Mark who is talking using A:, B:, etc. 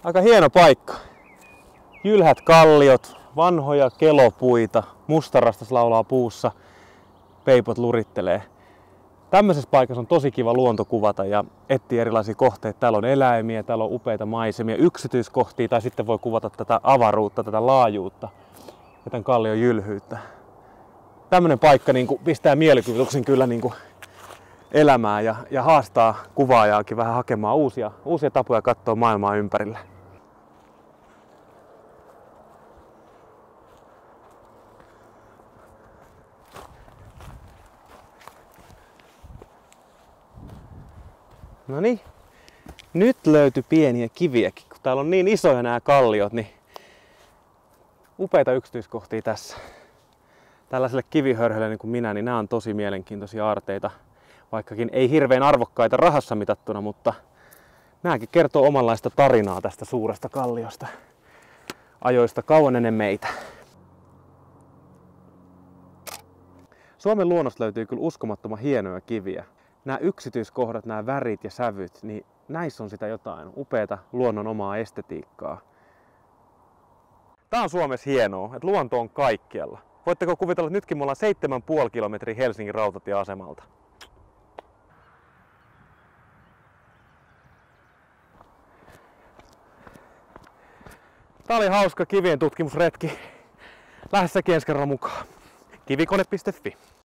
A: Aika hieno paikka. Jylhät kalliot, vanhoja kelopuita, mustarastas laulaa puussa, peipot lurittelee. Tämmöisessä paikassa on tosi kiva luonto kuvata ja etsiä erilaisia kohteita. Täällä on eläimiä, täällä on upeita maisemia, yksityiskohtia tai sitten voi kuvata tätä avaruutta, tätä laajuutta ja tämän kallion jylhyyttä. Tämmöinen paikka niin kuin pistää mielikuvituksen kyllä niin kuin elämään ja haastaa kuvaajaakin vähän hakemaan uusia tapoja katsoa maailmaa ympärillä. No niin, nyt löytyi pieniä kiviäkin. Kun täällä on niin isoja nämä kalliot, niin upeita yksityiskohtia tässä. Tällaiselle kivihörhölle niin kuin minä, niin nämä on tosi mielenkiintoisia aarteita. Vaikkakin ei hirveän arvokkaita rahassa mitattuna, mutta nämäkin kertoo omanlaista tarinaa tästä suuresta kalliosta. Ajoista kauan ennen meitä. Suomen luonnosta löytyy kyllä uskomattoman hienoja kiviä. Nämä yksityiskohdat, nämä värit ja sävyt, niin näissä on sitä jotain upeata luonnon omaa estetiikkaa. Tää on Suomessa hienoa, että luonto on kaikkialla. Voitteko kuvitella, että nytkin me ollaan 7,5 kilometriä Helsingin rautatieasemalta. Tää oli hauska kivien tutkimusretki. Lähde säkin ensi kerralla mukaan. Kivikone.fi